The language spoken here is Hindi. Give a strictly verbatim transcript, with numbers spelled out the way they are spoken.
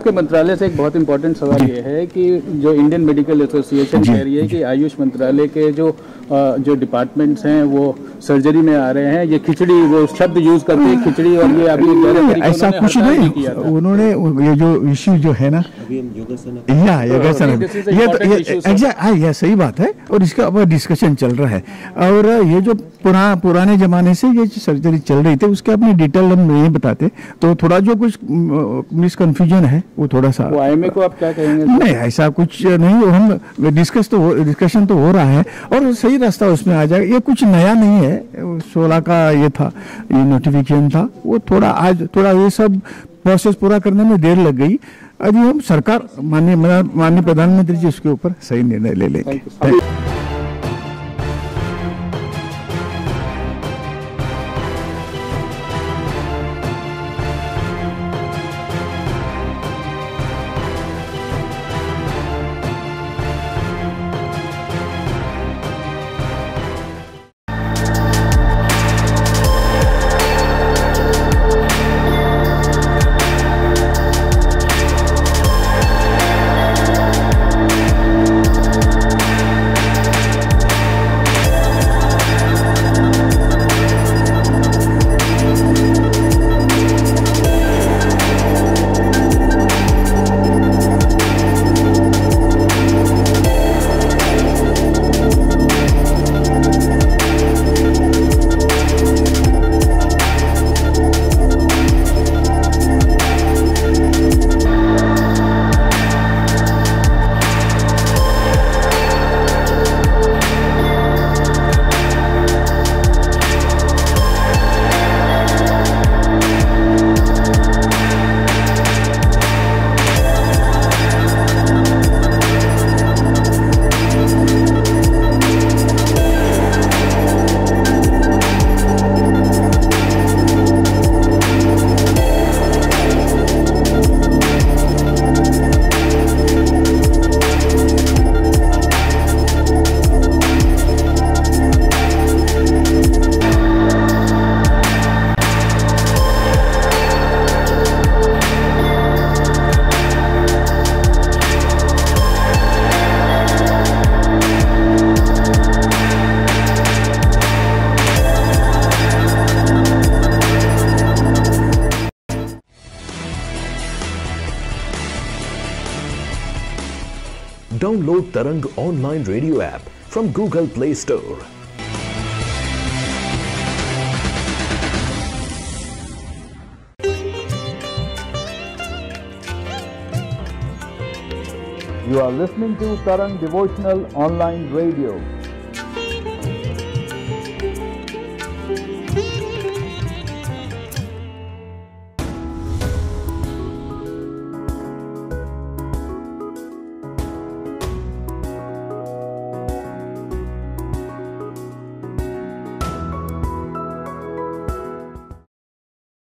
के मंत्रालय से एक बहुत इंपॉर्टेंट सवाल ये है कि जो इंडियन मेडिकल एसोसिएशन कह रही है कि आयुष मंत्रालय के जो जो डिपार्टमेंट्स हैं वो सर्जरी में आ रहे हैं, ये खिचड़ी, वो शब्द यूज करते हैं खिचड़ी, और ये अभी ऐसा कुछ नहीं किया था। उन्होंने ये जो इश्यू जो है ना, या योगासन, ये तो ये सही बात है और इसका अब डिस्कशन चल रहा है। और ये जो पुरा, पुराने जमाने से ये सर्जरी चल रही थी उसके अपनी डिटेल हम नहीं बताते, तो थोड़ा जो कुछ मिसकंफ्यूजन है वो थोड़ा सा। आईएमए को आप क्या कहेंगे? नहीं, ऐसा कुछ नहीं, हम डिस्कस तो डिस्कशन तो हो रहा है और सही रास्ता उसमें आ जाएगा। ये कुछ नया नहीं है, सोलह का ये था, ये नोटिफिकेशन था, वो थोड़ा आज थोड़ा ये सब प्रोसेस पूरा करने में देर लग गई। अभी हम सरकार माननीय माननीय प्रधानमंत्री जी उसके ऊपर सही निर्णय ले लेंगे। Download Tarang online radio app from Google Play Store. You are listening to Tarang Devotional Online Radio.